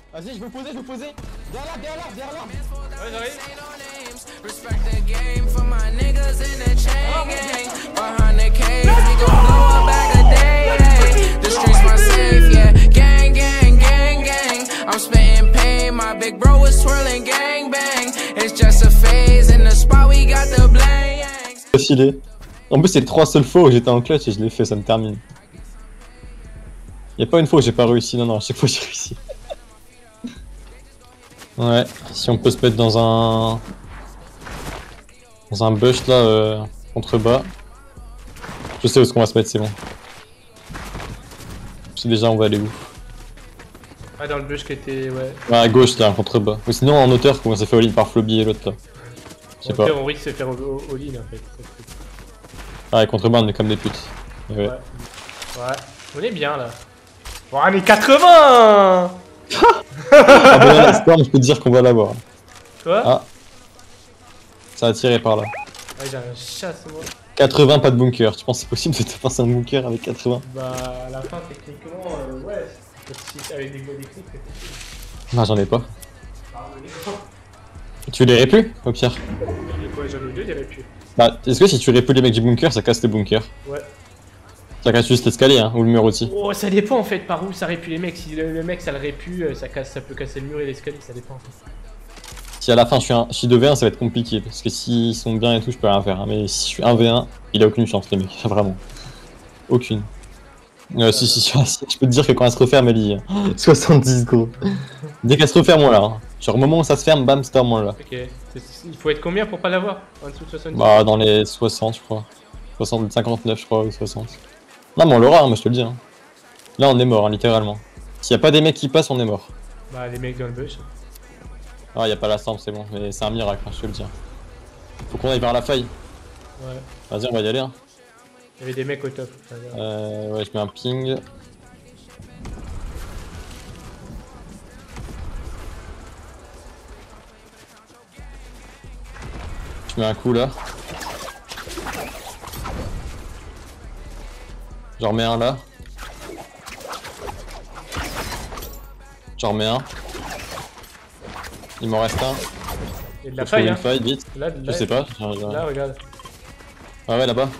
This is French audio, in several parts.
Vas-y, je veux poser, je veux poser. Derrière l'arbre. Ouais, j'arrive. I'm spitting pain, my big bro is twirling gang bang. It's just a phase in the spot we got the blanks. Filé. En plus, c'est les 3 seules fois où j'étais en clutch et je l'ai fait, ça me termine. Y'a pas une fois où j'ai pas réussi, non, à chaque fois j'ai réussi. Ouais, si on peut se mettre dans un bush là, contre bas. Je sais où est-ce qu'on va se mettre, c'est bon. Je sais déjà on va aller où. Ah, dans le bush qui était. Ouais. Ouais, à gauche là, contre bas. Ou sinon en hauteur, comment ça fait all-in par Floby et l'autre là. Je sais pas. On risque de se faire all-in en fait. Ouais, contre bas on est comme des putes. Ouais. Ouais, on est bien là. Bon, allez, 80. Ah bah là, la storm, je peux te dire qu'on va l'avoir. Quoi? Ah. Ça a tiré par là. Ouais, j'ai un chasse moi. 80, pas de bunker. Tu penses que c'est possible de te passer un bunker avec 80? Bah, à la fin, techniquement, ouais. Si avec des clics, c'est possible. Non, j'en ai pas. Tu les plus au pire? Ouais, j'en ai 2, il y avait plus. Bah, est-ce que si tu plus les mecs du bunker, ça casse tes bunkers? Ouais. Ça casse juste l'escalier, hein, ou le mur aussi. Oh, ça dépend en fait par où ça répue les mecs. Si le mec ça le répue, ça peut casser le mur et l'escalier, ça dépend en fait. Si à la fin je suis 2v1, ça va être compliqué. Parce que s'ils sont bien et tout, je peux rien faire. Hein. Mais si je suis 1v1, il a aucune chance, les mecs. Vraiment. Aucune. Si, je peux te dire que quand elle se referme, elle y est. 70 gros. Dès qu'elle se referme, voilà. Hein. Genre, au moment où ça se ferme, bam, storm, là. Ok. Il faut être combien pour pas l'avoir? En dessous de 70? Bah, dans les 60, je crois. 60, 59, je crois, ou 60. Non, mais on l'aura, hein, moi je te le dis. Hein. Là, on est mort, hein, littéralement. S'il y a pas des mecs qui passent, on est mort. Bah, les mecs dans le bush. Ah, y a pas la storm, c'est bon. Mais c'est un miracle, hein, je te le dis. Faut qu'on aille vers la faille. Ouais. Vas-y, on va y aller. Hein. Il y avait des mecs au top. Ouais, je mets un ping. Je mets un coup là. J'en remets un là. J'en remets un. Il m'en reste un. Il y a de la Faut trouver faille, une hein. faille, vite. Là, Je sais pas. Là, regarde. Ah ouais, là-bas.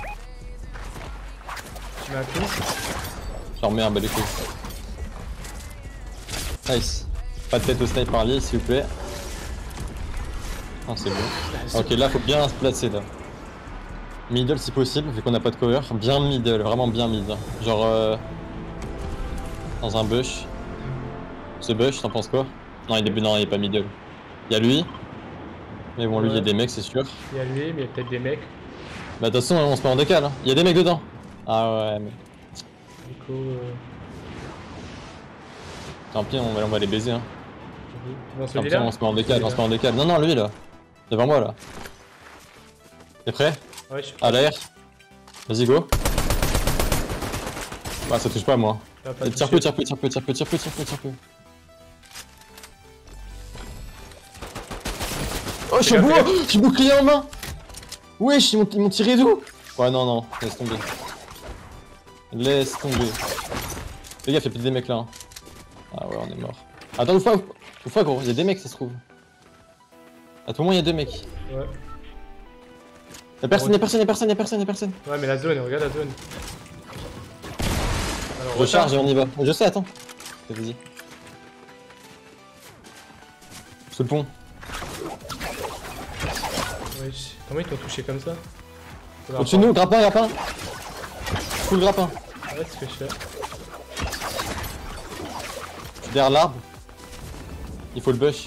Tu mets un coup. J'en remets un, bah du coup. Nice. Pas de tête au snipe par l'île, s'il vous plaît. Ah, c'est bon. Ok, là, faut bien se placer là. Middle si possible, vu qu'on a pas de cover. Bien middle, vraiment bien mid. Genre dans un bush. Ce bush, t'en penses quoi? Non, il est pas middle. Il y a lui. Mais bon, lui, il y a des mecs, c'est sûr. Il y a lui, mais il y a peut-être des mecs. Bah, de toute façon, on se met en décale. Hein. Il y a des mecs dedans. Ah ouais, mais. Du coup. Tant pis, on va les baiser. Hein. Dans Tant pis, celui-là. on se met en décale, on se met en décale. Non, non, lui là. Devant moi là. T'es prêt? Ouais, je suis À l'air. Vas-y, go. Bah, ça touche pas moi. Tire peu. Oh, je suis bouclier en main. Wesh, ils m'ont tiré d'où? Ouais, non, laisse tomber. Laisse tomber. Les gars, fait plus des mecs là. Hein. Ah ouais, on est mort. Attends, ouf, gros, il y a des mecs, ça se trouve. À tout moment, il y a 2 mecs. Ouais. Y'a personne. Ouais, mais la zone, regarde la zone. Alors, Recharge et on y va. Je sais, attends. Vas-y. Sous le pont. Wesh. Comment ils t'ont touché comme ça? Au-dessus de nous, grappin. Full grappin. Ouais, c'est ce que je fais. Je suis derrière l'arbre. Il faut le bush.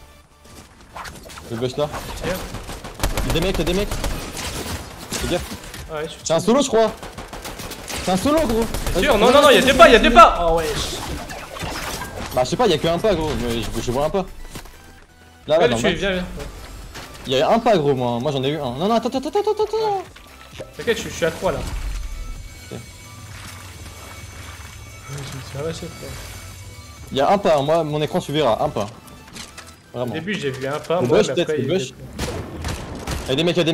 Le bush là. Tiens. Il y a des mecs. Fais gaffe. Ah ouais, je suis. C'est un solo, je crois. C'est un solo, gros. T'es sûr? Non, il y a deux pas, Oh wesh. Bah, je sais pas, il y a que un pas, gros. Mais je vois un pas. Là, Ouais, dans le le tuer, viens. Il y a un pas, gros, moi j'en ai eu un. Non, attends. T'inquiète, je suis à 3 là. Ok. Je me suis arraché, quoi. Il y a un pas, moi, mon écran, tu verras, un pas. Au Vraiment. début, j'ai vu un pas, Le moi, bush, mais peut-être, après, le bush. Il y a des mecs.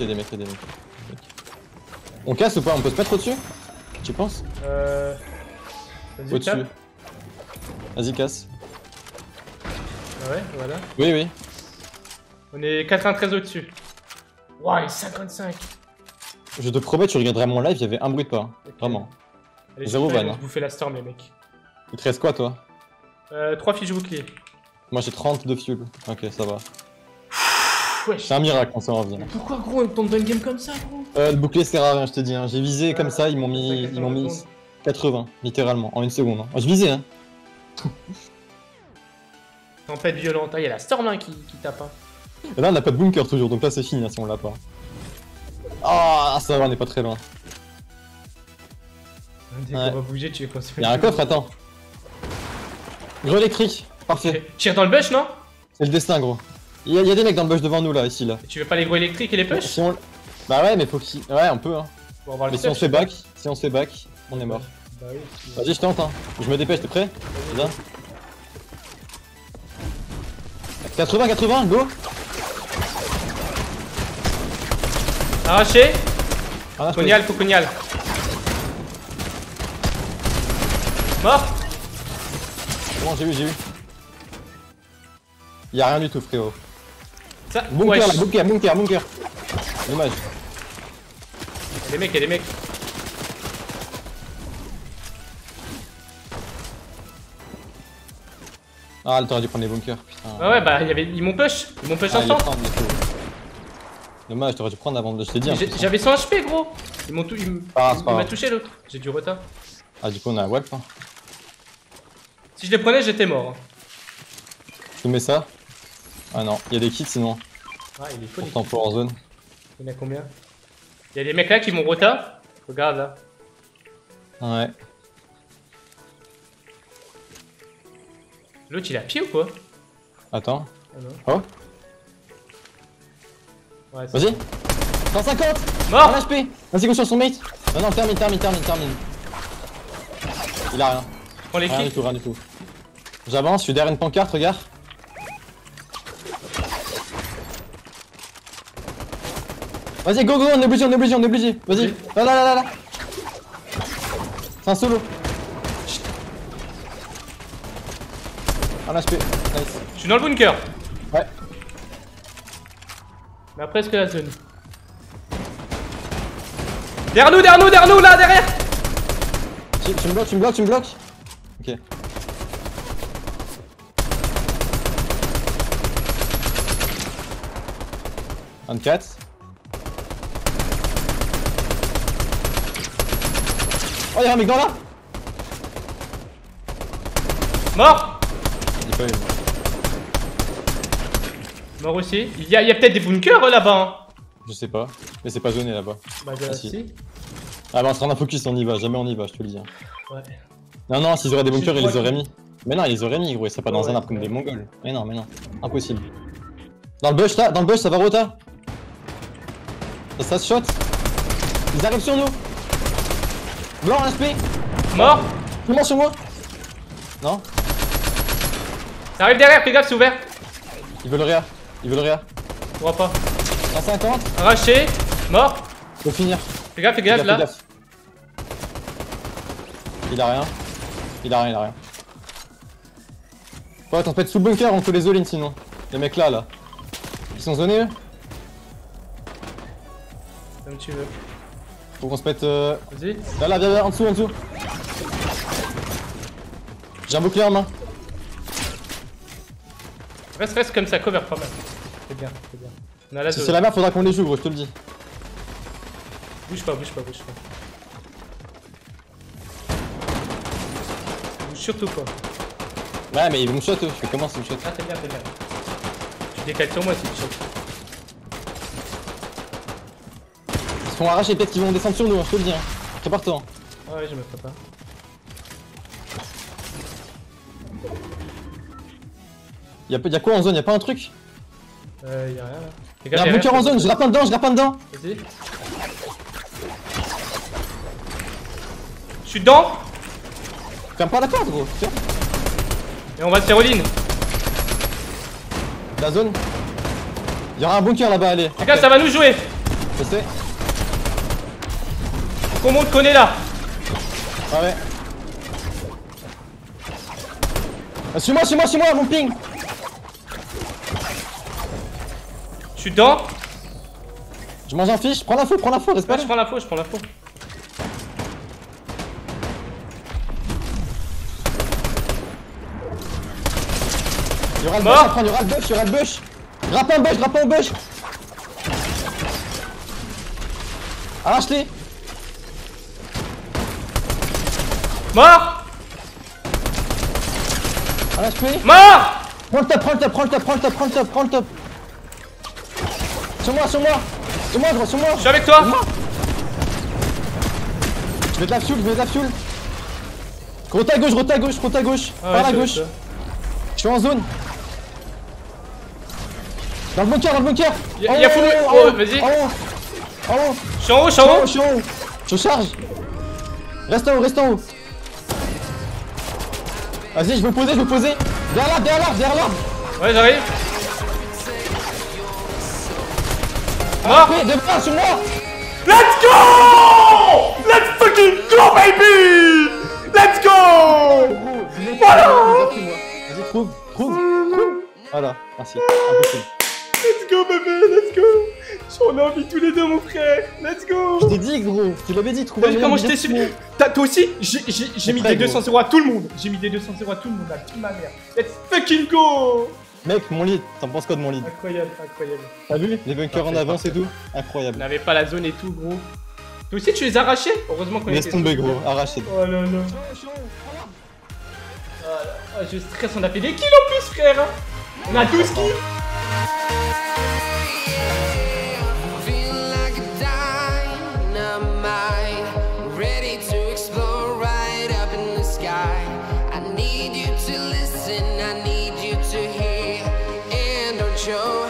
On casse ou pas? On peut se mettre au-dessus? Tu penses? Vas-y, Au-dessus. tape. Vas-y, casse. Ah ouais, voilà. Oui, oui. On est 93 au-dessus. Waouh, il est 55. Je te promets, tu regarderas mon live, il y avait un bruit de pas. Ok. Vraiment. Allez, Zéro j'espère, van, ils vont hein. se bouffer la storm, les mecs. Il te reste quoi, toi? 3 fiches boucliers. Moi, j'ai 30 de fuel. Ok, ça va. Wesh. C'est un miracle quand ça revient. Mais pourquoi, gros, on tombe dans une game comme ça, gros? Le bouclier sert à rien, je te dis. Hein. J'ai visé comme ça, ils m'ont mis 80, littéralement, en une seconde. Hein. Je visais, hein. Tempête violente. Ah, il y a la storm hein, qui tape. Hein. Et là, on n'a pas de bunker toujours, donc là, c'est fini hein, si on l'a pas. Ah, ça va, on est pas très loin. Dès qu'on va bouger, tu veux qu'on se fait. Y'a un coffre, attends. Gros électrique, parfait. Okay. Tire dans le bush, non? C'est le destin, gros. Il y a des mecs dans le bush devant nous, là, ici, là. Et tu veux pas les gros électriques et les push? Si on... Bah ouais, mais faut qu'ils... Ouais, on peut, hein. Pour avoir le Mais si on se fait back, on est mort. Bah oui. Vas-y, je tente, hein. Je me dépêche, t'es prêt? Viens. 80, go! Arraché. Ah, Cognal, faut cognal. Mort. Bon, j'ai vu. Y'a rien du tout, frérot. Ça, Bunker, là, bunker. Dommage. Y'a des mecs. Ah, t'aurais dû prendre les bunkers, putain. Ah ouais, bah ils m'ont push. Ils m'ont push Ah, il ensemble. est prendre, mais faut- Dommage, t'aurais dû prendre avant de... Je t'ai dit, hein, putain. J'avais 100 HP, gros. Ils m'ont tout. Il Ah, c'est pas m'a grave. touché l'autre. J'ai du retard. Ah, du coup, on a un web, hein. Si je les prenais, j'étais mort. Je te mets ça. Ah non, il y a des kits sinon. Ah, il est fou. Pourtant, pour en zone. Il y en a combien? Il y a des mecs là qui m'ont retard. Regarde là. Ouais. L'autre il a pied ou quoi? Attends. Ah non. Oh, Ouais, c'est- vas-y. 150. Mort. 1 HP. Vas-y, go sur son mate. Non, termine. Il a rien. Prends les kills. Rien du tout. J'avance, je suis derrière une pancarte, regarde. Vas-y, go, on est obligé. Vas-y. Là. C'est un solo. Un HP. Nice. Je suis dans le bunker. Ouais. Mais après, est-ce que la zone? Derrière nous, là, derrière. Tu me bloques. Ok. « 24. Oh, y'a un mec dans là. Mort. Il pas eu. Mort aussi. Il y a peut-être des bunkers là-bas. Hein. Je sais pas. Mais c'est pas zoné là-bas. Bah, Ah, si. si. Ah bah on sera en focus, on y va. Jamais on y va, je te le dis. Hein. Ouais. Non, s'ils auraient des bunkers, Je ils les crois auraient mis. Mais non, ils les auraient mis, gros. Ils seraient pas dans Ouais, un arbre comme ouais. des mongols. Mais non. Impossible. Dans le bush là, ça va rota. Ça se shot. Ils arrivent sur nous. Blanc, un SP. Mort. Tout le monde sur moi. Non. Ça arrive derrière, fais gaffe, c'est ouvert. Ils veulent réa. Je vois pas. 150. Arraché. Mort. Faut finir. Fais gaffe là. Il a rien. Ouais, t'en fais sous le bunker, on peut les all-in sinon. Les mecs là. Ils sont zonés eux. Comme tu veux. Faut qu'on se mette. Vas-y. Là, viens, en dessous. J'ai un bouclier en main. Reste comme ça, cover pas mal. C'est bien. On a la Si zone. c'est la merde, faudra qu'on les joue, gros, je te le dis. Bouge pas. Bouge surtout pas. Ouais, mais ils vont me shot eux. Je fais comment s'ils me shot? Ah, t'es bien. Tu décales sur moi si tu shot. Ils se font arracher, peut-être qu'ils vont descendre sur nous, hein, je te le dis. Hein. Prépare-toi. Hein. Ah ouais, je me prépare. Y'a quoi en zone? Y'a pas un truc? Y'a rien là. Fais Y'a gaffe un bunker en zone, je grappe un dedans. Vas-y. Je suis dedans. Ferme pas la porte, gros. Tiens. Et on va se faire all-in. La zone. Y'aura un bunker là-bas, allez. Les gars, ça va nous jouer. Je sais. Faut qu'on monte qu'on est là. Ah ouais. Ah, suis-moi, mon ping. Je suis dedans. Je mange un fiche, prends l'info, reste pas Ouais, là. je prends l'info, je prends l'info. Il y aura le Mort. bush à prendre, il y aura le bush, il y aura le bush. Grappe un bush. Arrache-les. Mort. Arrache-les. Mort. Prends le top. Sur moi. Je suis avec toi. Je mets de la fuel. Route à gauche. Ah ouais, Par la je gauche. sais. Je suis en zone. Dans le bunker. Y'a full. Oh, vas-y. En haut. Je suis en haut. Je suis en haut. Je charge. Reste en haut. Vas-y, je vais me poser. Derrière l'arbre. Ouais, j'arrive. Mort. Après, devant, sur moi. Let's go! Let's fucking go, baby! Let's go! Voilà! Vas-y, trouve. Voilà, merci. Impossible. Let's go, bébé, let's go! On a envie tous les deux, mon frère. Let's go! Je t'ai dit, gros. Tu l'avais dit, trouve T'as vu comment je t'ai suivi? Toi aussi? J'ai mis prêt, des gros. 200-0 à tout le monde. La petite ma mère. Let's fucking go! Mec, mon lead. T'en penses quoi de mon lead? Incroyable. T'as vu? Les bunkers en Parfait, avance et tout? On Incroyable. n'avait pas la zone et tout, gros. Toi aussi, tu les as arrachés? Heureusement qu'on Laisse était tomber, sur- gros. Arrache. Oh là là. Ah, je stresse, on a fait des kills en plus, frère. On a 12 kills. Feeling like a dynamite, ready to explode right up in the sky. I need you to listen, I need you to hear, and don't show